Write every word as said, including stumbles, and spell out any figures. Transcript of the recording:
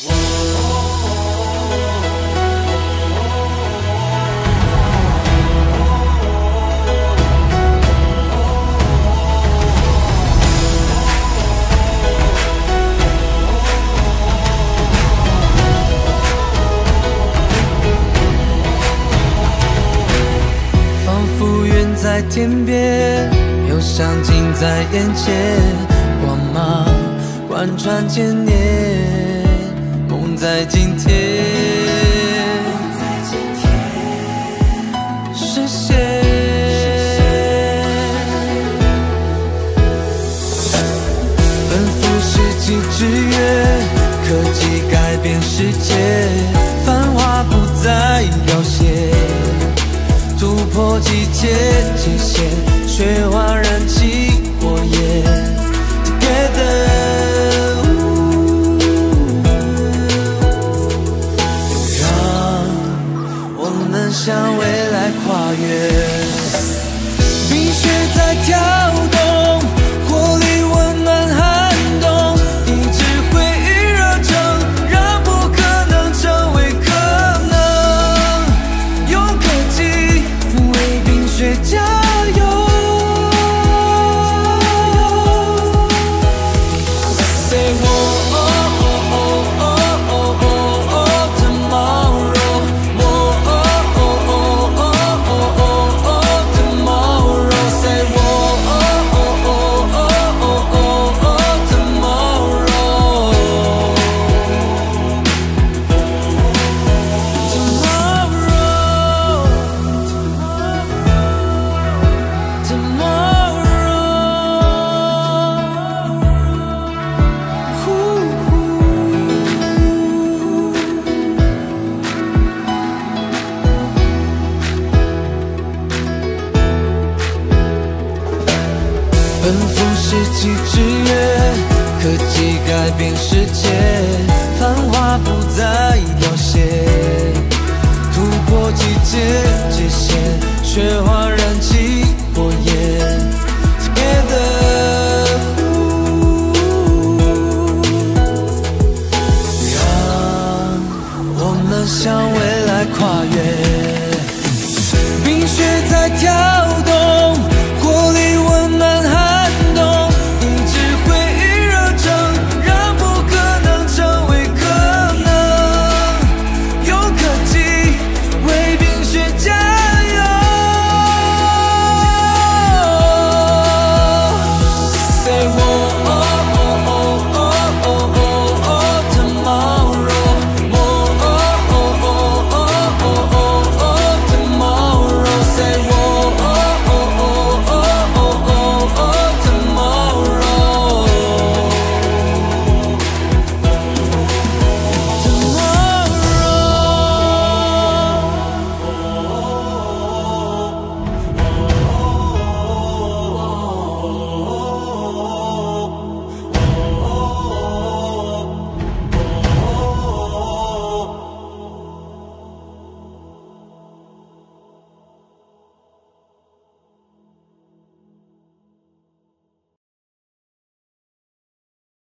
在天边，又像近在眼前，光芒贯穿千年，梦在今天实现。奔赴世纪之约，科技改变世界，繁华不再凋谢，突破季节界限，雪花燃起火焰 ，Together， 让我们向未来跨越。冰雪在跳动，活力温暖寒冬，以智慧与热诚，让不可能成为可能。用科技为冰雪加油 Say whoa oh oh oh oh oh oh oh tomorrow whoa oh oh oh oh oh oh tomorrow Say whoa oh oh oh oh oh oh tomorrow Tomorrow 奔赴世纪之约，科技改变世界，繁华不再凋谢。